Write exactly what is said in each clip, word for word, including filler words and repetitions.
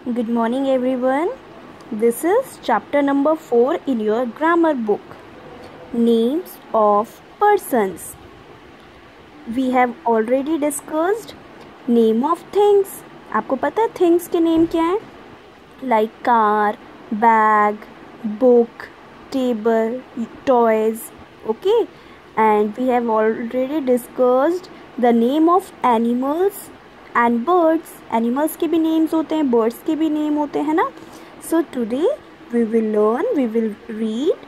Good morning, everyone. This is chapter number four in your grammar book. Names of persons. We have already discussed name of things. आपको पता है things के name क्या हैं? Like car, bag, book, table, toys. Okay, and we have already discussed the name of animals and birds. Animals के भी names होते हैं, बर्ड्स के भी नेम होते हैं ना. So today we will learn, we will read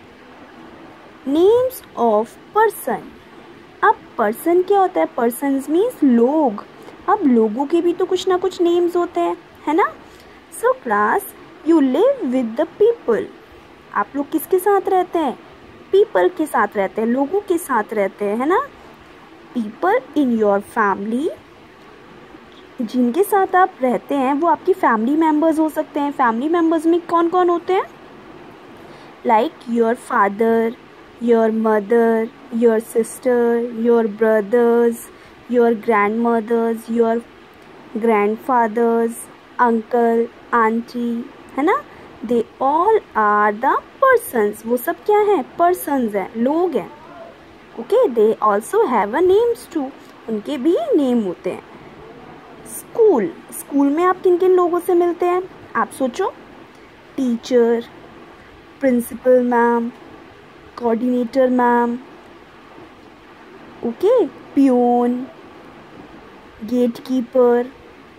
names of person. अब पर्सन क्या होता है? पर्सन्स मीन्स लोग. अब लोगों के भी तो कुछ ना कुछ नेम्स होते हैं, है ना. So class, you live with the people. आप लोग किसके साथ रहते हैं? पीपल के साथ रहते हैं, लोगों के साथ रहते हैं, है ना. People in your family. जिनके साथ आप रहते हैं वो आपकी फैमिली मेम्बर्स हो सकते हैं. फैमिली मेम्बर्स में कौन कौन होते हैं? Like your father, your mother, your sister, your brothers, your grandmothers, your grandfathers, uncle, aunty, है ना. They all are the persons. वो सब क्या हैं? पर्सन्स हैं, लोग हैं. Okay, they also have a names too. उनके भी नेम होते हैं. स्कूल. स्कूल में आप किन किन लोगों से मिलते हैं? आप सोचो. Teacher, principal ma'am, coordinator ma'am, okay, peon, gatekeeper.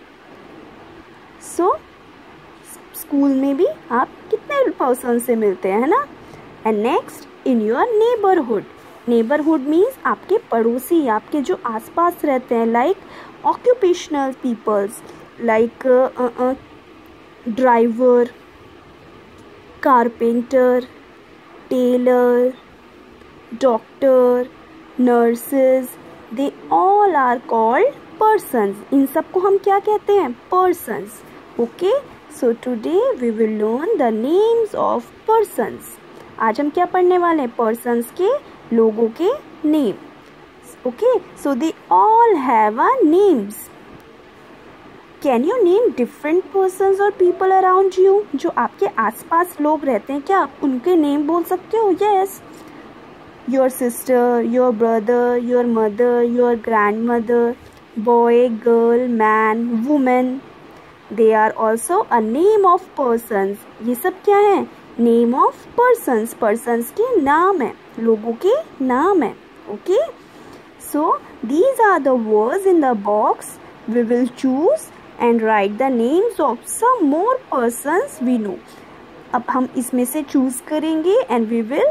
So school में भी आप कितने पर्सन से मिलते हैं, है ना. And next, in your neighbourhood. Neighbourhood means आपके पड़ोसी, आपके जो आसपास रहते हैं. Like occupational peoples like uh, uh, uh, driver, carpenter, tailor, doctor, nurses. They all are called persons. इन सबको हम क्या कहते हैं? persons. Okay, so today we will learn the names of persons. आज हम क्या पढ़ने वाले हैं? persons के, लोगों के name. Okay, so they all have a names. Can you name different persons or people around you? जो आपके आसपास लोग रहते हैं, क्या आप उनके नेम बोल सकते हो? Yes. Your sister, your brother, your mother, your grandmother, boy, girl, man, woman. They are also a name of persons. ये सब क्या है? Name of persons. Persons के नाम है, लोगों के नाम है. Okay. So these are the words in the box. We will choose and write the names of some more persons we know. अब हम इसमें से choose करेंगे and we will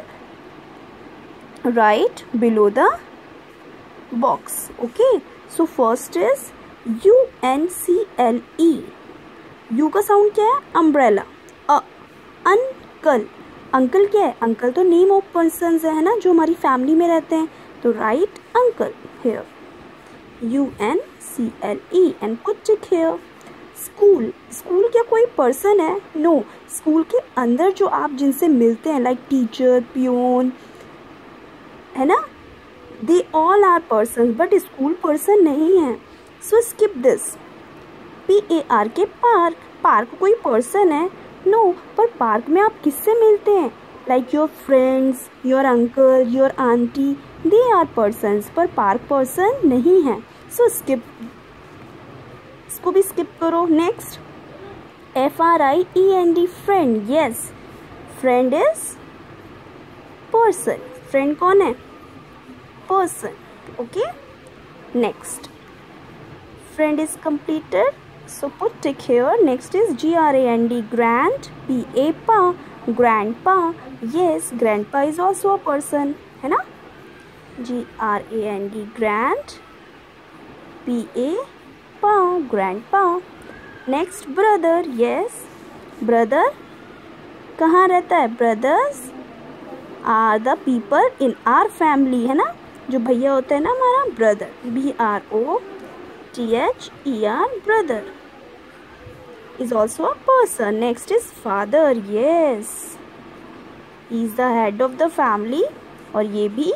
write below the box. Okay. So first is U N C L E. U का sound क्या है? Umbrella. अ uncle. Uncle क्या है? अंकल तो नेम ऑफ पर्सन्स है ना, जो हमारी फैमिली में रहते हैं. तो write uncle here. U N C L E and put it here. School. School क्या कोई पर्सन है? नो. स्कूल के अंदर जो आप जिनसे मिलते हैं, लाइक टीचर, पियोन, है ना, they all are person. But school person नहीं है. So skip this. P A R के पार्क. पार्क कोई पर्सन है? नो. पर पार्क में आप किससे मिलते हैं? Like your friends, your uncle, your aunty. They are persons. पर पार्क पर्सन नहीं है. सो स्किप, इसको भी स्किप करो. Next, F R I E N D, friend. Yes, friend is person. Friend कौन है? Person. Okay. Next, friend is completed. So put tick here. Next is G R A N D, grand. P A pa, grandpa. Yes, grandpa is also a person, है ना. G R A N D, grand. P A pa, grandpa. Next, brother. Yes, brother कहाँ रहता है? brothers are the people in our family, है ना. जो भैया होते हैं ना हमारा, brother. B R O T H E R, brother is also a person. Next is father. Yes, he is the head of the family. और ये भी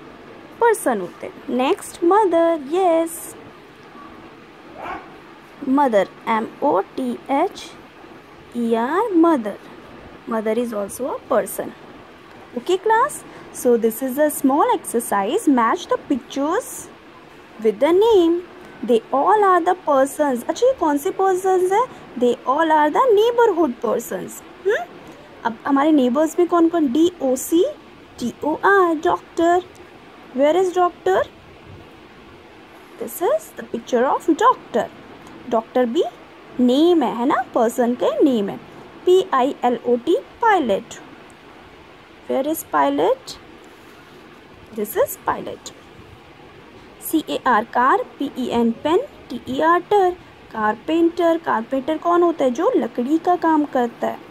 पर्सन होते हैं. Next, mother. Yes, mother, M O T H E R, mother. Mother is also a person. Okay class, so this is a small exercise. Match the pictures with the name. They all are the persons. अच्छा ये कौन से persons है? They all are the neighborhood persons. hmm? अब हमारे neighbors में कौन कौन? D O C T O R, doctor. Where is doctor? This is the picture of doctor. Doctor भी name है, है ना? Person के name है. P I L O T, pilot. Where is pilot? This is pilot. C A R, car. P E N, pen. T E R, टर. Carpenter. Carpenter कौन होता है? जो लकड़ी का काम करता है.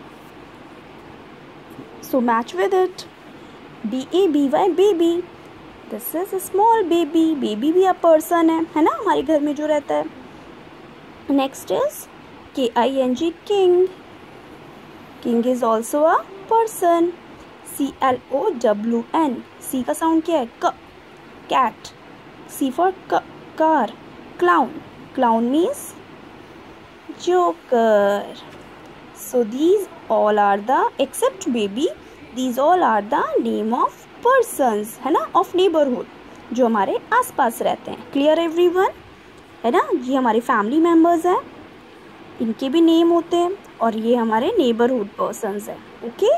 So match with it. B A B Y, baby. This is a small baby. Baby भी a person है, है ना? हमारे घर में जो रहता है. Next is K I N G, king. King is also a person. C L O W N. C का साउंड क्या है? क. Cat. C for क, car. Clown. Clown means joker. So these all are the, except baby, these all are the name of persons, है ना? Of neighborhood, जो हमारे आसपास रहते हैं. Clear everyone? है ना? ये हमारे family members हैं, इनके भी name होते हैं, और ये हमारे neighborhood persons हैं. Okay?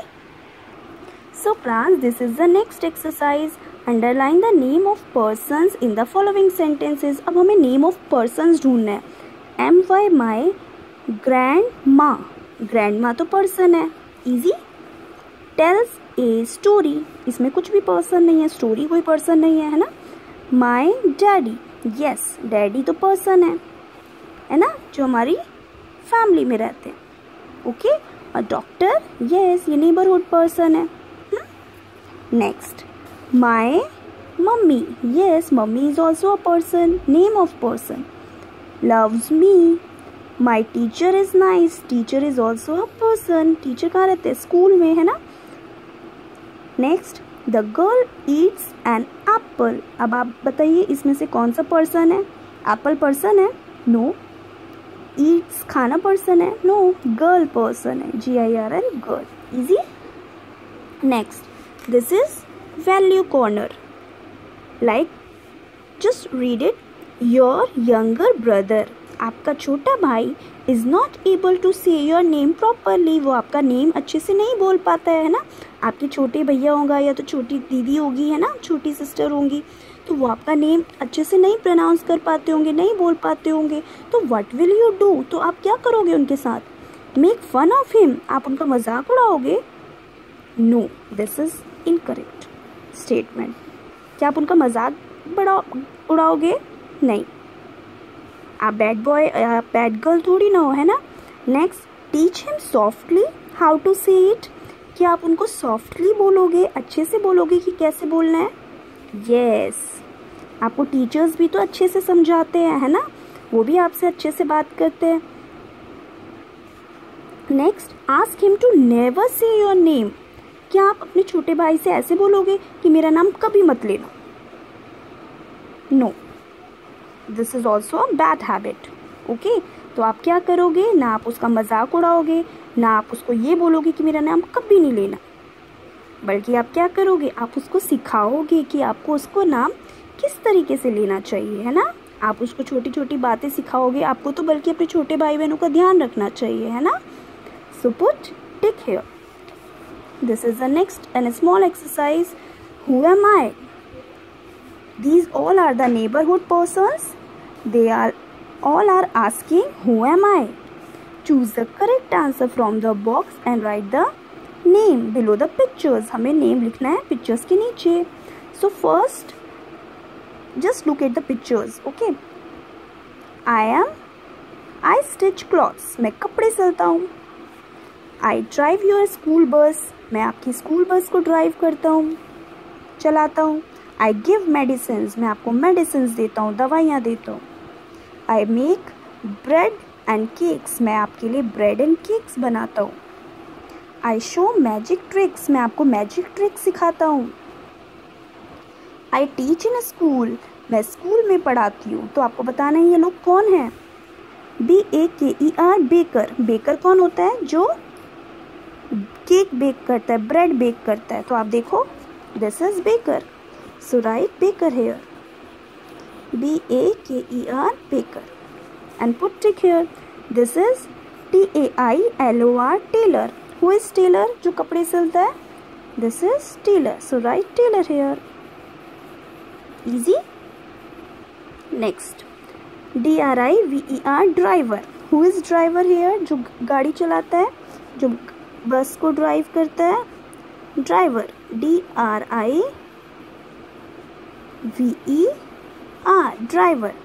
So class, this is the next exercise. Underline the name of persons in the following sentences. अब हमें name of persons ढूंढना है. M Y, my grandma. Grandma तो person है. Easy. Tells a story. इसमें कुछ भी person नहीं है. Story कोई person नहीं है, है ना? My daddy. Yes, daddy तो person है, है ना? जो हमारी family में रहते हैं. Okay? और doctor, yes, ये neighborhood person है. Next, my mummy. Yes, mummy is also a person. Name of person. Loves me. My teacher is nice. Teacher is also a person. Teacher कहाँ रहते हैं? School में, है ना? Next, the girl eats an apple. अब आप बताइए इसमें से कौन सा person है? Apple person है? No. Eats खाना person है? No. Girl person है. G I R L, girl. Easy. Next, this is value corner. Like, just read it. Your younger brother, आपका छोटा भाई, is not able to say your name properly. वो आपका name अच्छे से नहीं बोल पाता है, है ना? आपके छोटे भैया होगा या तो छोटी दीदी होगी, है ना? छोटी सिस्टर होंगी, तो वो आपका नेम अच्छे से नहीं प्रोनाउंस कर पाते होंगे, नहीं बोल पाते होंगे. तो व्हाट विल यू डू? तो आप क्या करोगे उनके साथ? Make fun of him. आप उनका मजाक उड़ाओगे? No, this is incorrect statement. क्या आप उनका मजाक बड़ा उड़ाओगे? नहीं. आप बैड बॉय या बैड गर्ल थोड़ी ना हो, है ना? Next, teach him softly how to say it. क्या आप उनको सॉफ्टली बोलोगे, अच्छे से बोलोगे कि कैसे बोलना है? यस, आपको टीचर्स भी तो अच्छे से समझाते हैं, है ना? वो भी आपसे अच्छे से बात करते हैं. Next, ask him to never say your name. क्या आप अपने छोटे भाई से ऐसे बोलोगे कि मेरा नाम कभी मत लेना? No, this is also a bad habit. Okay, तो आप क्या करोगे? ना आप उसका मजाक उड़ाओगे, ना आप उसको ये बोलोगे कि मेरा नाम कभी नहीं लेना, बल्कि आप क्या करोगे? आप उसको सिखाओगे कि आपको उसको नाम किस तरीके से लेना चाहिए, है ना? आप उसको छोटी छोटी बातें सिखाओगे. आपको तो बल्कि अपने छोटे भाई बहनों का ध्यान रखना चाहिए, है ना? So put tick here. This is the next and a small exercise. Who am I? These all are the neighborhood persons. They are all are asking, who am I? Choose the correct answer from the box and write the name below the pictures. हमें name लिखना है pictures के नीचे. So first, just look at the pictures. Okay. I am. I stitch clothes. मैं कपड़े सिलता हूँ. I drive your school bus. मैं आपकी स्कूल बस को ड्राइव करता हूँ, चलाता हूँ. I give medicines. मैं आपको मेडिसिन देता हूँ, दवाइयाँ देता हूँ. I make bread and cakes. मैं आपके लिए ब्रेड एंड केक्स बनाता हूँ. I show magic tricks. मैं आपको मैजिक ट्रिक सिखाता हूँ. I teach in a school. मैं स्कूल में पढ़ाती हूँ. तो आपको बताना है ये लोग कौन हैं. B A K E R, baker. Baker कौन होता है? जो केक बेक करता है, ब्रेड बेक करता है। तो आप देखो, this is baker, so write baker here, B A K E R, baker, and put tick here. This is T A I L O R, tailor. Who is tailor? जो कपड़े सिलता है, this is tailor, so write tailor here, easy. Next, D R I V E R, driver. Who is driver here? जो गाड़ी चलाता है, जो बस को ड्राइव करता है, driver, D R I V E R, driver,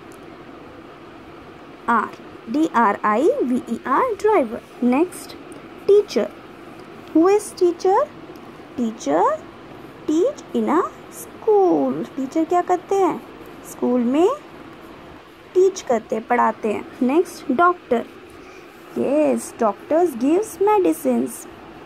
R, D R I V E R, driver. Next, teacher. Who is teacher? Teacher teach in a school. Teacher क्या करते हैं? स्कूल में टीच करते हैं, पढ़ाते हैं। Next, doctor. Yes, doctors gives medicines,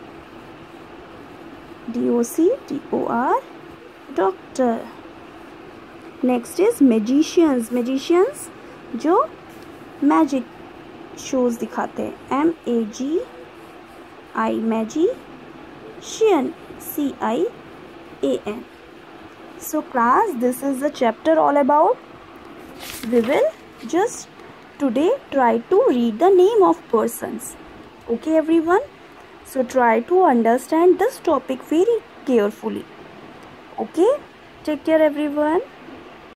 D O C T O R, doctor. Next is magicians. Magicians जो magic shows दिखाते हैं, M A G I, magician, C I A N. So class, this is the chapter all about. We will just today try to read the name of persons. Okay everyone? So try to understand this topic very carefully. Okay? Take care everyone.